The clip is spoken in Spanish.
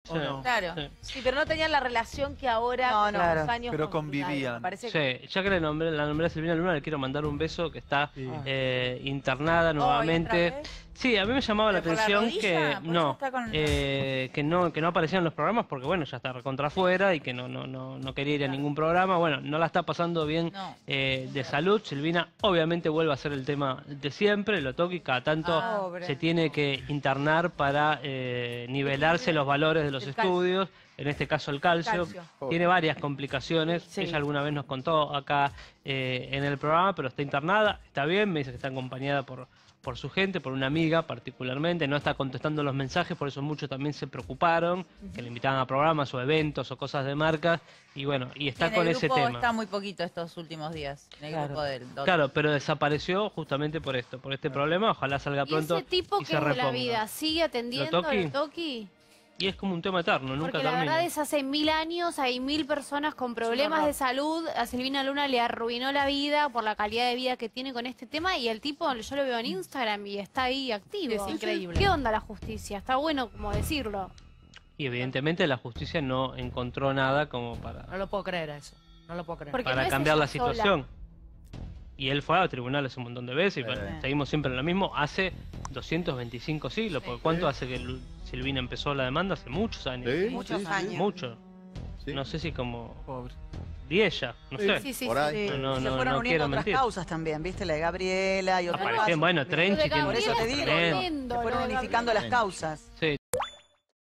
¿O no? Claro. Sí. Sí, pero no tenían la relación que ahora No, con no. los Claro. años. Pero con- convivían. Me parece Sí, ya que la nombré a Silvina Luna, le quiero mandar un beso, que está Sí. internada nuevamente. ¿otra vez? Sí, a mí me llamaba la ¿Pero por la atención rodilla? que Por eso no, está con- que no aparecía en los programas porque bueno, ya está recontra afuera y que no quería ir a ningún programa. Bueno, no la está pasando bien No. de salud. Silvina obviamente vuelve a ser el tema de siempre, lo toca y cada tanto Pobre. se tiene que internar para nivelarse los valores de los El calcio. estudios, en este caso el calcio. Calcio. Tiene varias complicaciones, Sí. ella alguna vez nos contó acá en el programa, pero está internada, está bien, me dice que está acompañada por su gente, por una amiga particularmente, no está contestando los mensajes, por eso muchos también se preocuparon, que le invitaban a programas o eventos o cosas de marcas, y bueno, y está En con el ese grupo tema. está muy poquito estos últimos días, en el Claro. grupo del doctor. Claro, pero desapareció justamente por esto, por este problema, ojalá salga ¿Y pronto ese tipo y que se es de la reponga. vida? ¿Sigue atendiendo ¿Lo Toki? al Toki? Y es como un tema eterno, nunca Porque la termina. verdad es hace 1000 años hay 1000 personas con problemas horror. de salud. A Silvina Luna le arruinó la vida por la calidad de vida que tiene con este tema y el tipo, yo lo veo en Instagram y está ahí activo. Es increíble. ¿Qué onda la justicia? Está bueno como decirlo. Y evidentemente la justicia no encontró nada como No lo puedo creer a eso. No lo puedo creer. Porque no para es cambiar ella la sola. situación. Y él fue a tribunales un montón de veces y bueno, seguimos siempre en lo mismo. Hace 225 siglos, porque ¿cuánto hace que Silvina empezó la demanda? Hace muchos años. Sí, Muchos sí, años. sí, Mucho. sí. No sé si como Pobre. 10 ya, no sé. Sí, sí, Por ahí. sí. No, Se no, fueron no uniendo quiero otras mentir. causas también, ¿viste? La de Gabriela y otras Aparecían, causas bueno, también. Trenchi Lo de tiene Por eso te Gabriela digo, es tremendo. tremendo, se fueron lo de unificando las Gabriela. causas. Sí,